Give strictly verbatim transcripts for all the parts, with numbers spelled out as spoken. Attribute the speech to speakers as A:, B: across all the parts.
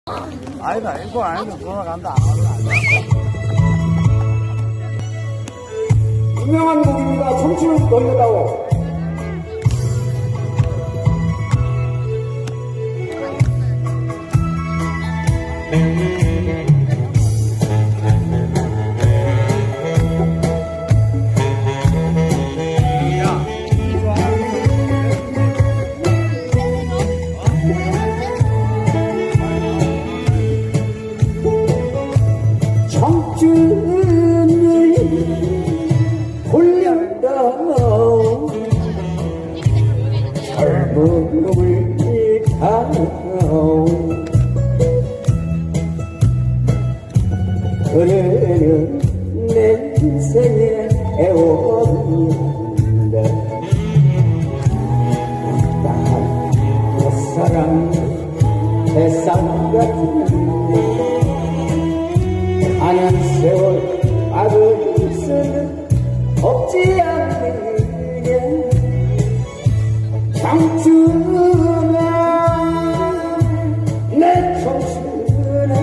A: 아니다, 이거 아니다. 돌아간다.
B: 유명한 곡입니다. 청춘을 돌려다오. 청춘을 돌려다오 젊음을 다오 그래는 내 인생의 애원이란다 나 첫사랑 세상 같은데 가는 세월 막을 수는 없지 않느냐 청춘아 내 청춘아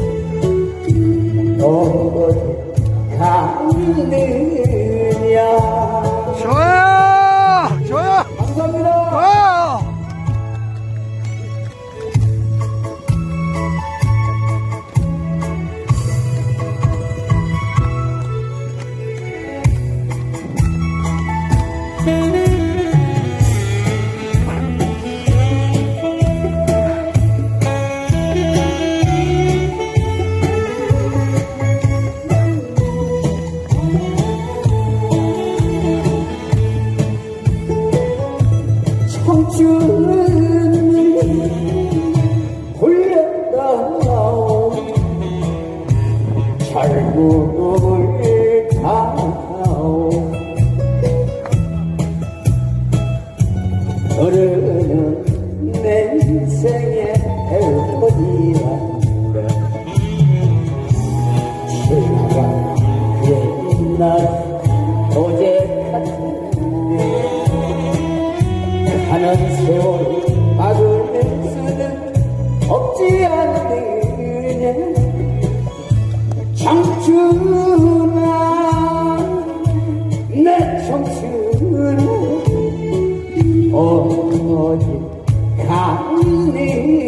B: 어디 가느냐
A: 좋아요! 좋아요!
B: 감사합니다.
A: 좋아요!
B: 청춘을 돌려다오 젊음을 다오 너는 내 인생의 애원이란다 지나간 옛날 어제 같은데 가는 세월 막을 수는 없지 않느냐 청춘아 내 청춘아 어디 가느냐